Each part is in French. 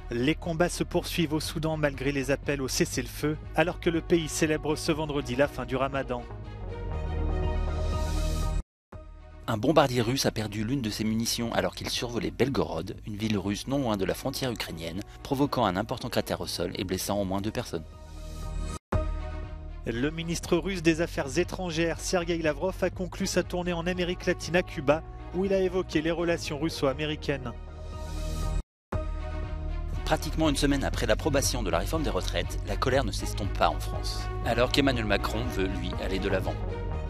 Les combats se poursuivent au Soudan malgré les appels au cessez-le-feu, alors que le pays célèbre ce vendredi la fin du Ramadan. Un bombardier russe a perdu l'une de ses munitions alors qu'il survolait Belgorod, une ville russe non loin de la frontière ukrainienne, provoquant un important cratère au sol et blessant au moins 2 personnes. Le ministre russe des Affaires étrangères, Sergueï Lavrov, a conclu sa tournée en Amérique latine à Cuba, où il a évoqué les relations russo-américaines. Pratiquement une semaine après l'approbation de la réforme des retraites, la colère ne s'estompe pas en France, alors qu'Emmanuel Macron veut, lui, aller de l'avant.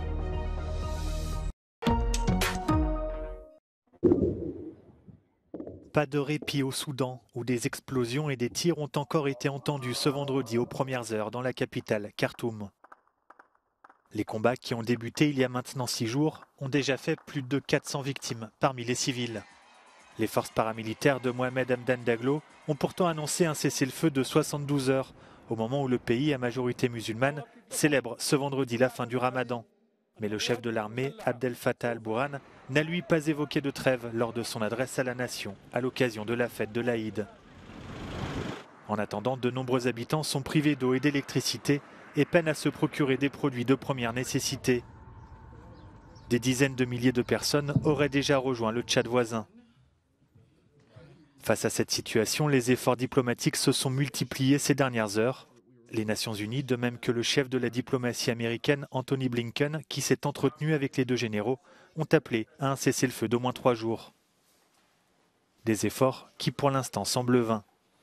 Pas de répit au Soudan, où des explosions et des tirs ont encore été entendus ce vendredi aux premières heures dans la capitale, Khartoum. Les combats qui ont débuté il y a maintenant 6 jours ont déjà fait plus de 400 victimes parmi les civils. Les forces paramilitaires de Mohamed Hamdan Daglo ont pourtant annoncé un cessez-le-feu de 72 heures, au moment où le pays à majorité musulmane célèbre ce vendredi la fin du Ramadan. Mais le chef de l'armée, Abdel Fattah al-Burhan, n'a lui pas évoqué de trêve lors de son adresse à la nation, à l'occasion de la fête de l'Aïd. En attendant, de nombreux habitants sont privés d'eau et d'électricité et peinent à se procurer des produits de première nécessité. Des dizaines de milliers de personnes auraient déjà rejoint le Tchad voisin. Face à cette situation, les efforts diplomatiques se sont multipliés ces dernières heures. Les Nations Unies, de même que le chef de la diplomatie américaine, Anthony Blinken, qui s'est entretenu avec les 2 généraux, ont appelé à un cessez-le-feu d'au moins 3 jours. Des efforts qui pour l'instant semblent vains.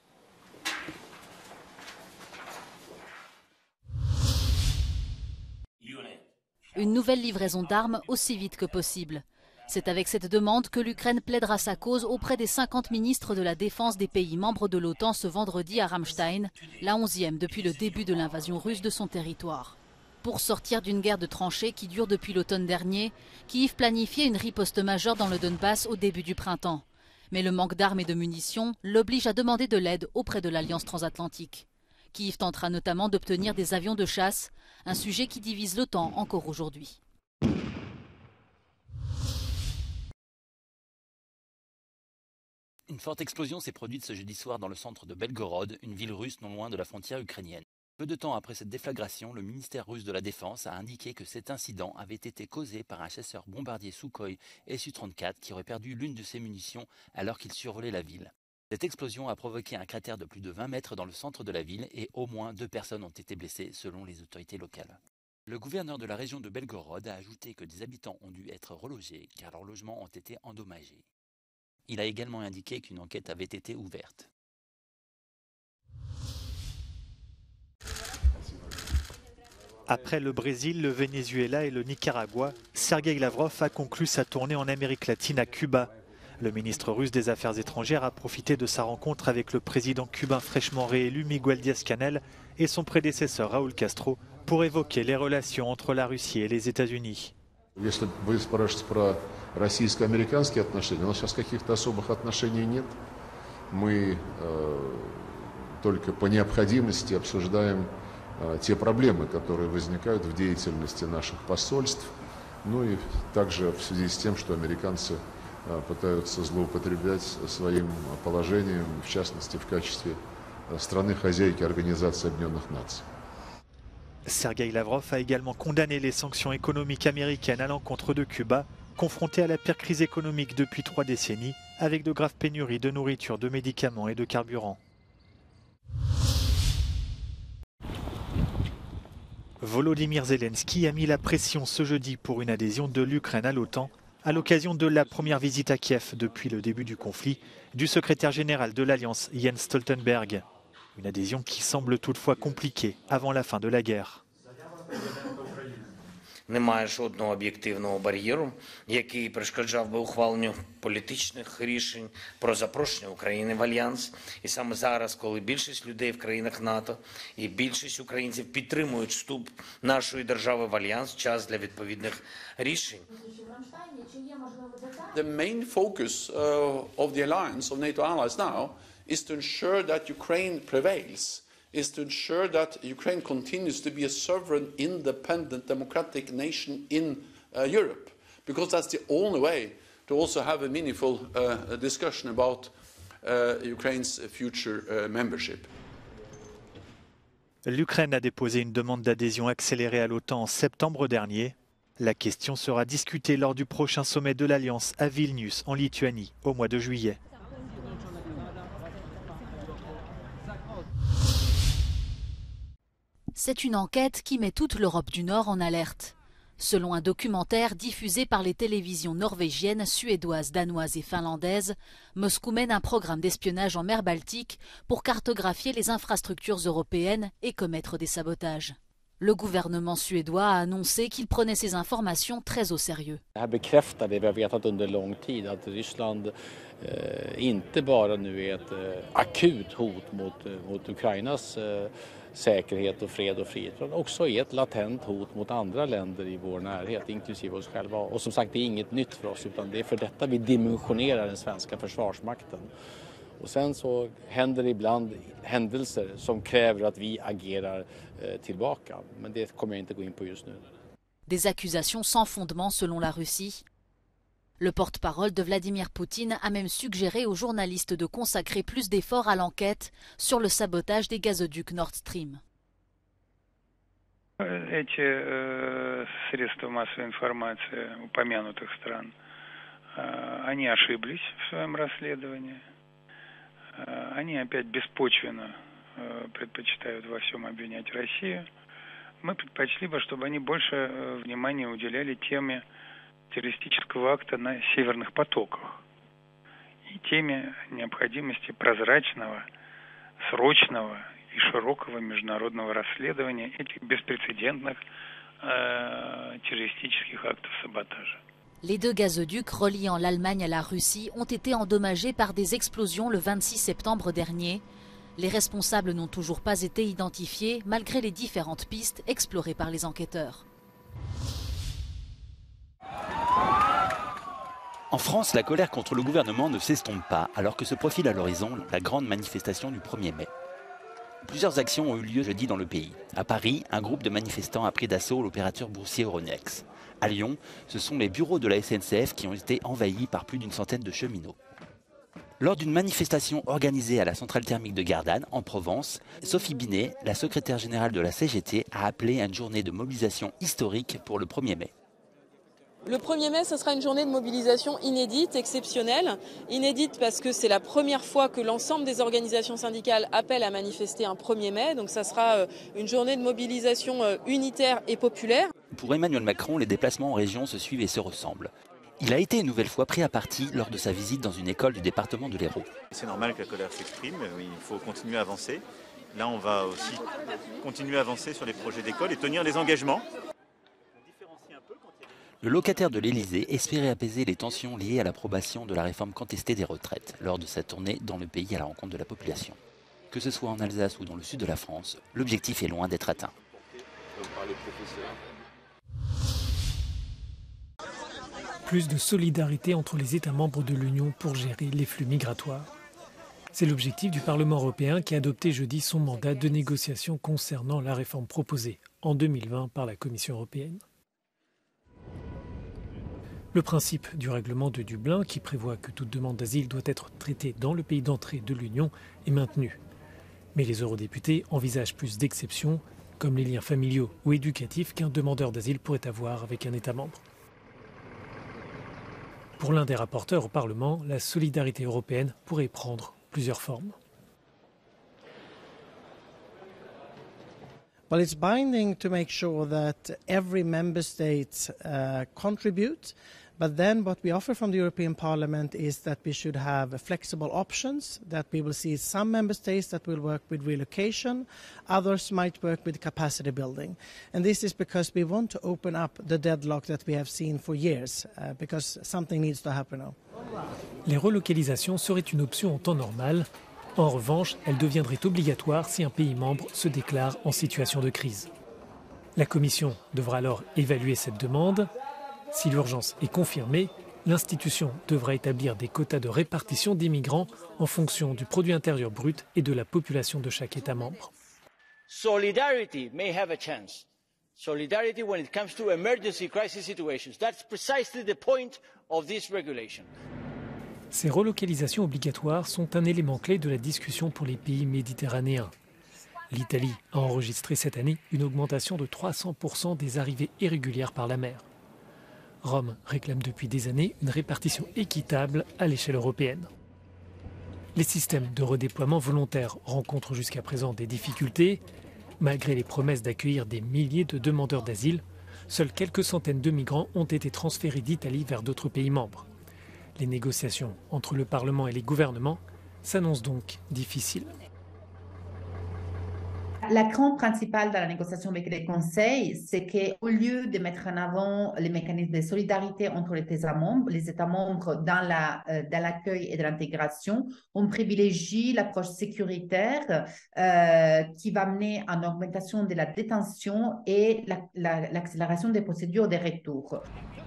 Une nouvelle livraison d'armes aussi vite que possible. C'est avec cette demande que l'Ukraine plaidera sa cause auprès des 50 ministres de la Défense des pays membres de l'OTAN ce vendredi à Ramstein, la 11e depuis le début de l'invasion russe de son territoire. Pour sortir d'une guerre de tranchées qui dure depuis l'automne dernier, Kiev planifiait une riposte majeure dans le Donbass au début du printemps. Mais le manque d'armes et de munitions l'oblige à demander de l'aide auprès de l'Alliance transatlantique. Kiev tentera notamment d'obtenir des avions de chasse, un sujet qui divise l'OTAN encore aujourd'hui. Une forte explosion s'est produite ce jeudi soir dans le centre de Belgorod, une ville russe non loin de la frontière ukrainienne. Peu de temps après cette déflagration, le ministère russe de la Défense a indiqué que cet incident avait été causé par un chasseur bombardier Sukhoi Su-34 qui aurait perdu l'une de ses munitions alors qu'il survolait la ville. Cette explosion a provoqué un cratère de plus de 20 mètres dans le centre de la ville et au moins 2 personnes ont été blessées selon les autorités locales. Le gouverneur de la région de Belgorod a ajouté que des habitants ont dû être relogés car leurs logements ont été endommagés. Il a également indiqué qu'une enquête avait été ouverte. Après le Brésil, le Venezuela et le Nicaragua, Sergueï Lavrov a conclu sa tournée en Amérique latine à Cuba. Le ministre russe des Affaires étrangères a profité de sa rencontre avec le président cubain fraîchement réélu Miguel Díaz-Canel et son prédécesseur Raúl Castro pour évoquer les relations entre la Russie et les États-Unis. Если вы спрашиваете про российско-американские отношения, у нас сейчас каких-то особых отношений нет. Мы только по необходимости обсуждаем те проблемы, которые возникают в деятельности наших посольств, ну и также в связи с тем, что американцы пытаются злоупотреблять своим положением, в частности в качестве страны-хозяйки Организации Объединенных Наций. Sergueï Lavrov a également condamné les sanctions économiques américaines à l'encontre de Cuba, confrontée à la pire crise économique depuis 3 décennies, avec de graves pénuries de nourriture, de médicaments et de carburant. Volodymyr Zelensky a mis la pression ce jeudi pour une adhésion de l'Ukraine à l'OTAN, à l'occasion de la première visite à Kiev depuis le début du conflit du secrétaire général de l'Alliance Jens Stoltenberg. Une adhésion qui semble toutefois compliquée avant la fin de la guerre. Немає жодного об'єктивного бар'єру, який перешкоджав би ухваленню політичних рішень про запрошення України в Альянс. І саме зараз, коли більшість людей в країнах НАТО і більшість українців підтримують вступ нашої держави в Альянс, час для відповідних рішень. The main focus of the alliance, of NATO allies now, is to ensure that Ukraine prevails, is to ensure that Ukraine continues to be a sovereign, independent, democratic nation in Europe, because that's the only way to also have a meaningful discussion about Ukraine's future membership. L'Ukraine a déposé une demande d'adhésion accélérée à l'OTAN en septembre dernier. La question sera discutée lors du prochain sommet de l'Alliance à Vilnius, en Lituanie, au mois de juillet. C'est une enquête qui met toute l'Europe du Nord en alerte. Selon un documentaire diffusé par les télévisions norvégiennes, suédoises, danoises et finlandaises, Moscou mène un programme d'espionnage en mer Baltique pour cartographier les infrastructures européennes et commettre des sabotages. Le gouvernement suédois a annoncé qu'il prenait ces informations très au sérieux. Det bekräftar det vi har vetat under lång tid, att Ryssland inte bara nu är ett akut hot mot Ukrainas säkerhet och fred och frihet, utan också är ett latent hot mot andra länder i vår närhet, inklusive oss själva. Och som sagt, det är inget nytt för oss, utan det är för detta vi dimensionerar den svenska försvarsmakten. Och sen så händer det ibland händelser som kräver att vi agerar tillbaka, men det kommer jag inte gå in på just nu. Des accusations sans fondement selon la Russie. Le porte-parole de Vladimir Poutine a même suggéré aux journalistes de consacrer plus d'efforts à l'enquête sur le sabotage des gazoducs Nord Stream. Эти средства массовой информации упомянутых стран, они ошиблись в своем расследовании. Они опять беспочвенно предпочитают во всем обвинять Россию. Мы предпочли бы, чтобы они больше внимания уделяли теме террористического акта на северных потоках и теме необходимости прозрачного, срочного и широкого международного расследования этих беспрецедентных terroristiques actes de sabotage. Les deux gazoducs reliant l'Allemagne à la Russie ont été endommagés par des explosions le 26 septembre dernier. Les responsables n'ont toujours pas été identifiés malgré les différentes pistes explorées par les enquêteurs. En France, la colère contre le gouvernement ne s'estompe pas, alors que se profile à l'horizon la grande manifestation du 1er mai. Plusieurs actions ont eu lieu jeudi dans le pays. À Paris, un groupe de manifestants a pris d'assaut l'opérateur boursier Euronext. À Lyon, ce sont les bureaux de la SNCF qui ont été envahis par plus d'une centaine de cheminots. Lors d'une manifestation organisée à la centrale thermique de Gardanne, en Provence, Sophie Binet, la secrétaire générale de la CGT, a appelé à une journée de mobilisation historique pour le 1er mai. Le 1er mai, ce sera une journée de mobilisation inédite, exceptionnelle. Inédite parce que c'est la première fois que l'ensemble des organisations syndicales appellent à manifester un 1er mai. Donc ça sera une journée de mobilisation unitaire et populaire. Pour Emmanuel Macron, les déplacements en région se suivent et se ressemblent. Il a été une nouvelle fois pris à partie lors de sa visite dans une école du département de l'Hérault. C'est normal que la colère s'exprime, il faut continuer à avancer. Là, on va aussi continuer à avancer sur les projets d'école et tenir les engagements. Le locataire de l'Élysée espérait apaiser les tensions liées à l'approbation de la réforme contestée des retraites lors de sa tournée dans le pays à la rencontre de la population. Que ce soit en Alsace ou dans le sud de la France, l'objectif est loin d'être atteint. Plus de solidarité entre les États membres de l'Union pour gérer les flux migratoires. C'est l'objectif du Parlement européen qui a adopté jeudi son mandat de négociation concernant la réforme proposée en 2020 par la Commission européenne. Le principe du règlement de Dublin, qui prévoit que toute demande d'asile doit être traitée dans le pays d'entrée de l'Union, est maintenu. Mais les eurodéputés envisagent plus d'exceptions, comme les liens familiaux ou éducatifs qu'un demandeur d'asile pourrait avoir avec un État membre. Pour l'un des rapporteurs au Parlement, la solidarité européenne pourrait prendre plusieurs formes. Well, it's binding to make sure that every member state contribute. But then what we offer from the European Parliament is that we should have flexible options, that we will see some member states that will work with relocation, others might work with capacity building. And this is because we want to open up the deadlock that we have seen for years, because something needs to happen now. Les relocalisations seraient une option en temps normal. En revanche, elles deviendraient obligatoires si un pays membre se déclare en situation de crise. La Commission devra alors évaluer cette demande. Si l'urgence est confirmée, l'institution devra établir des quotas de répartition des migrants en fonction du produit intérieur brut et de la population de chaque État membre. Solidarity may have a chance. Solidarity when it comes to emergency crisis situations. That's precisely the point of this regulation. Ces relocalisations obligatoires sont un élément clé de la discussion pour les pays méditerranéens. L'Italie a enregistré cette année une augmentation de 300% des arrivées irrégulières par la mer. Rome réclame depuis des années une répartition équitable à l'échelle européenne. Les systèmes de redéploiement volontaire rencontrent jusqu'à présent des difficultés. Malgré les promesses d'accueillir des milliers de demandeurs d'asile, seules quelques centaines de migrants ont été transférés d'Italie vers d'autres pays membres. Les négociations entre le Parlement et les gouvernements s'annoncent donc difficiles. La crainte principale dans la négociation avec les conseils, c'est qu'au lieu de mettre en avant les mécanismes de solidarité entre les États membres dans l'accueil et de l'intégration, on privilégie l'approche sécuritaire qui va mener à une augmentation de la détention et l'accélération des procédures de retour.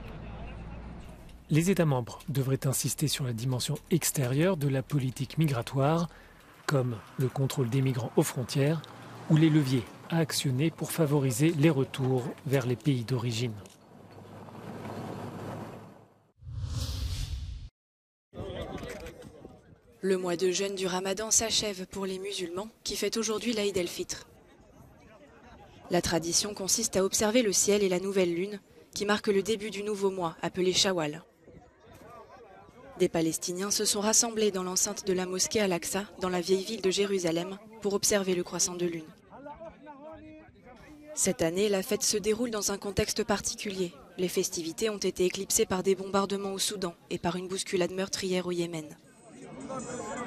Les États membres devraient insister sur la dimension extérieure de la politique migratoire, comme le contrôle des migrants aux frontières, ou les leviers à actionner pour favoriser les retours vers les pays d'origine. Le mois de jeûne du Ramadan s'achève pour les musulmans qui fêtent aujourd'hui l'Aïd el-Fitr. La tradition consiste à observer le ciel et la nouvelle lune qui marque le début du nouveau mois appelé Shawwal. Des Palestiniens se sont rassemblés dans l'enceinte de la mosquée Al-Aqsa, dans la vieille ville de Jérusalem, pour observer le croissant de lune. Cette année, la fête se déroule dans un contexte particulier. Les festivités ont été éclipsées par des bombardements au Soudan et par une bousculade meurtrière au Yémen.